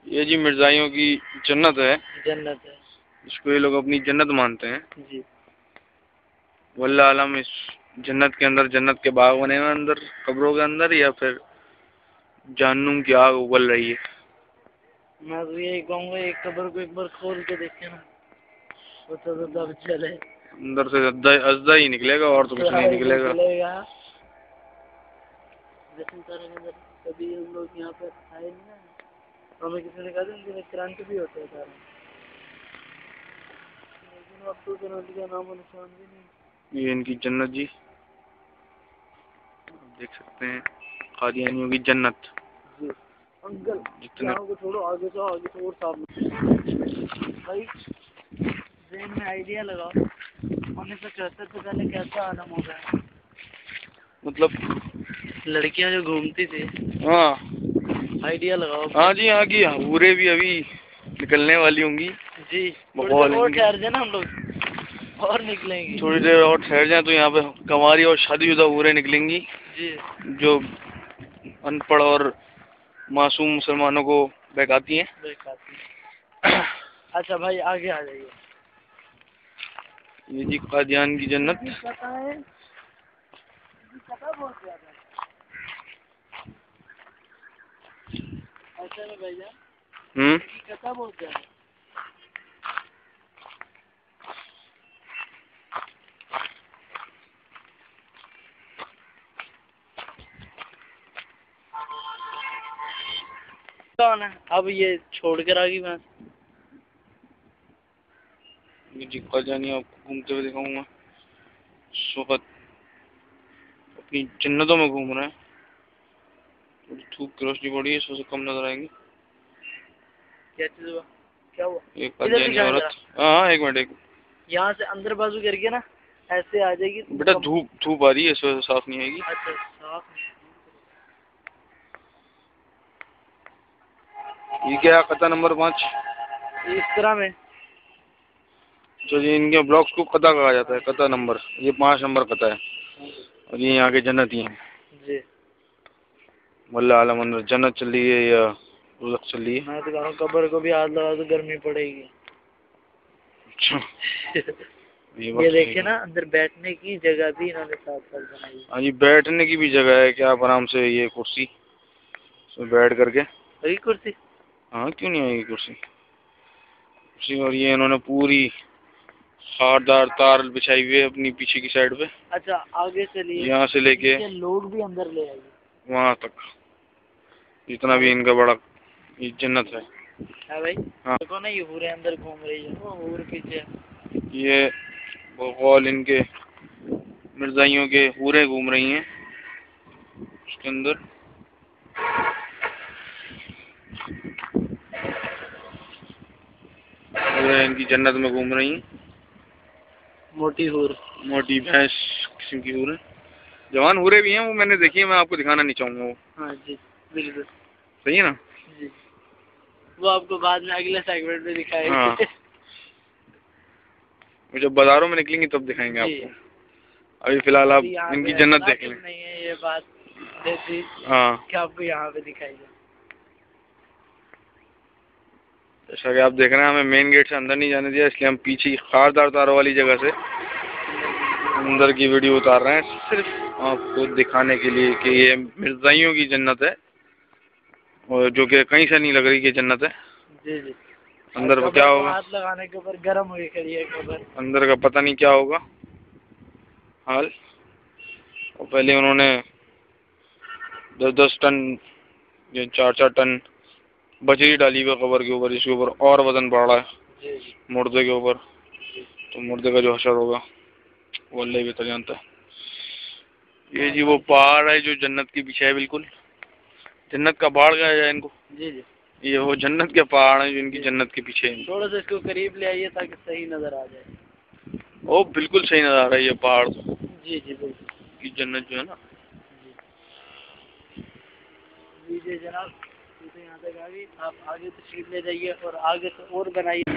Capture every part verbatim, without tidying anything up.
یہ جی مرزائیوں کی جنت ہے، جنت ہے، اس کو یہ لوگ اپنی جنت مانتے ہیں جی۔ واللہ عالم اس جنت کے اندر جنت کے باغ بنے ہوئے اندر قبروں کے اندر، یا پھر جہنم کی آگ ابل رہی ہے۔ میں تو یہی کہوں گا ایک قبر کو ایک بار کھول کے دیکھیں نا، وہ تو دب چلے، اندر سے ازدہ ہی نکلے گا اور تو کچھ نہیں نکلے گا۔ کبھی ہم لوگ یہاں پر آئے نہیں نا، ہمیں کسی نے کہا تھا ان کے کرنٹ بھی ہوتا ہے سارا، لیکن اب تو کرنٹ کا نام و نشان بھی نہیں۔ یہ ان کی جنت جی دیکھ سکتے ہیں، قادیانیوں کی جنت۔ جی انکل جتنے یہاں کو چھوڑو، آگے تو آگے تو اور صاف بھائی ذہن میں آئیڈیا لگاؤ، انیس سو چوہتر سے پہلے کیسا عالم ہو گیا؟ مطلب لڑکیاں جو گھومتی تھی، ہاں آئیڈیا لگاؤ۔ ہاں جی ہاں کی حوریں بھی ابھی نکلنے والی ہوں گی جی، بقول اور ٹھہر جائیں نا ہم لوگ اور نکلیں گے، تھوڑی دیر اور ٹھہر جائیں تو یہاں پہ کنواری اور شادی شدہ حوریں نکلیں گی جی، جو ان پڑھ اور معصوم مسلمانوں کو بہکاتی ہیں۔ بہکاتی ہیں۔ اچھا بھائی آگے آ جائیے۔ یہ جی قادیان کی جنت۔ پتہ ہے پتہ بہت زیادہ ہے ایسا میں بھائی جان، ہوں پتہ بہت زیادہ ہے۔ اب یہ چھوڑ کر آگی میں جی قادیانی آپ کو گھومتے ہوئے دکھاؤں گا، اس وقت اپنی جنتوں میں گھوم رہے ہیں، تھوڑی دھوپ کی روشنی پڑی ہے اس وجہ سے کم نظر آئیں گی۔ کیا چیز ہوا؟ کیا ہوا؟ ایک قادیانی عورت، ہاں ہاں ایک منٹ ایک یہاں سے اندر بازو کر کے نا ایسے آ جائے گی بیٹا، دھوپ دھوپ آ رہی ہے اس وجہ سے صاف نہیں آئے گی۔ اچھا صاف یہ کیا قطع نمبر پانچ؟ اس طرح میں جو جی ان کے بلاکس کو قطع کہا جاتا ہے، قطع نمبر، یہ پانچ نمبر قطع ہے اور یہ یہاں کے جنتی ہیں۔ جی واللہ عالم اندر جنت چل رہی ہے یا دوزخ چل رہی ہے۔ میں تو کہہ رہا ہوں قبر کو بھی ہاتھ لگا تو گرمی پڑے گی۔ اچھا یہ دیکھیں نا اندر بیٹھنے کی جگہ بھی انہوں نے ساتھ ساتھ بنائی ہے۔ ہاں جی بیٹھنے کی بھی جگہ ہے، کیا آپ آرام سے یہ کرسی اس میں بیٹھ کر کے، وہی کرسی، ہاں کیوں نہیں آئے گی کرسی کرسی اور یہ انہوں نے پوری خاردار تار بچھائی ہوئی ہے اپنی پیچھے کی سائڈ پہ۔ اچھا آگے چلیے، یہاں سے لے کے لوگ بھی اندر لے آئیے وہاں تک جتنا بھی ان کا بڑا یہ جنت ہے۔ ہاں بھائی ہاں دیکھو نا یہ حوریں اندر گھوم رہی ہے، وہ حور پیچھے۔ یہ بقول ان کے مرزائیوں کے حوریں گھوم رہی ہیں اس کے اندر۔ حوریں ان کی جنت میں گھوم رہی ہیں، موٹی حور، موٹی بھینس قسم کی حوریں، جوان حوریں بھی ہیں، وہ میں نے دیکھی ہے، میں آپ کو دکھانا نہیں چاہوں گا وہ۔ ہاں جی بالکل صحیح ہے نا؟ جی وہ آپ کو بعد میں اگلے سیگمنٹ میں دکھائے ہاں گی۔ وہ جب بازاروں میں نکلیں گی تب دکھائیں گے آپ جی کو، ابھی فی الحال آپ ان کی جنت دیکھ لیں۔ نہیں ہے یہ بات دیتی ہاں کہ آپ کو یہاں پہ دکھائی جائے۔ جیسا کہ آپ دیکھ رہے ہیں ہمیں مین گیٹ سے اندر نہیں جانے دیا، اس لیے ہم پیچھے خاردار تاروں والی جگہ سے اندر کی ویڈیو اتار رہے ہیں، صرف آپ کو دکھانے کے لیے کہ یہ مرزائیوں کی جنت ہے، اور جو کہ کہیں سے نہیں لگ رہی کہ جنت ہے۔ جی جی اندر کیا ہوگا، ہاتھ لگانے کے اوپر گرم ہوئی کھڑی ہے خبر، اندر کا پتہ نہیں کیا ہوگا حال۔ اور پہلے انہوں نے دس دس ٹن یا چار چار ٹن بجری ڈالی ہوئی قبر کے اوپر، اس کے اوپر اور وزن بڑھ رہا ہے مردے کے اوپر، تو مردے کا جو حشر ہوگا وہ اللہ بہتر جانتا ہے۔ یہ جی وہ پہاڑ ہے جو جنت کے پیچھے ہے، بالکل جنت کا پہاڑ کہا جائے ان کو۔ جی جی یہ وہ جنت کے پہاڑ ہیں جو ان کی جنت کے پیچھے ہیں۔ تھوڑا سا اس کو قریب لے آئیے تاکہ صحیح نظر آ جائے۔ وہ بالکل صحیح نظر آ رہا ہے یہ پہاڑ جی جی بالکل کی جنت جو ہے نا۔ جی جی جناب یہاں تک آ گئی، آپ آگے تشریف لے جائیے اور آگے سے اور بنائیے۔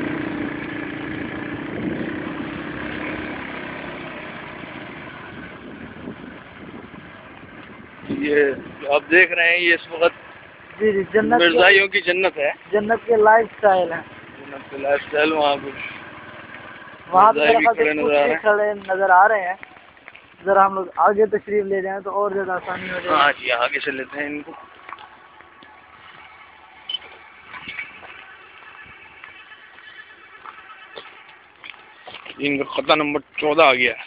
یہ آپ دیکھ رہے ہیں یہ اس وقت جی جی جنت کے مرزائیوں کی جنت ہے، جنت کے لائف اسٹائل ہیں. جنت کی لائف اسٹائل. وہاں پہ وہاں پہ مرزائی بھی درخت کھڑے نظر آ رہے ہیں. کھڑے نظر آ رہے ہیں. ذرا ہم لوگ آگے تشریف لے جائیں تو اور زیادہ آسانی ہو جائے. ہاں جی آگے سے لیتے ہیں ان کو. ان کا خطہ نمبر چودہ آ گیا ہے.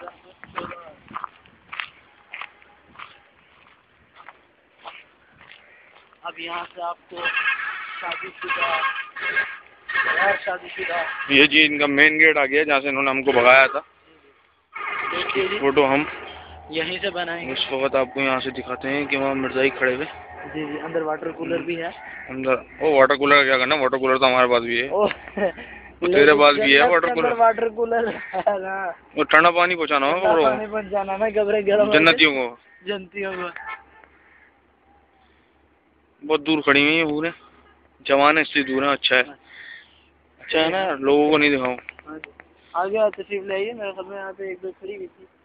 اب یہاں سے آپ کو شادی شدہ غیر شادی شدہ یہ جی ان کا مین گیٹ آ گیا جہاں سے انہوں نے ہم کو بھگایا تھا. فوٹو ہم یہیں سے بنائیں گے. اس وقت آپ کو یہاں سے دکھاتے ہیں کہ وہاں مرزائی کھڑے ہوئے. جی جی اندر واٹر کولر بھی ہے. اندر وہ واٹر کولر کا کیا کرنا، واٹر کولر تو ہمارے پاس بھی ہے. او تیرے پاس بھی ہے واٹر اندر کولر. واٹر کولر ہے نا. وہ ٹھنڈا پانی پہنچانا ہوگا ٹھنڈا پانی پہنچانا نا گبرے گرم جنتیوں کو. جنتیوں کو. بہت دور کھڑی ہوئی ہیں پورے جوان ہے اس لیے دور ہے. اچھا ہے اچھا ہے نا، لوگوں کو نہیں دکھاؤں. آگے تشریف لے آئیے. میرے خیال میں یہاں پہ ایک دو کھڑی ہوئی تھی.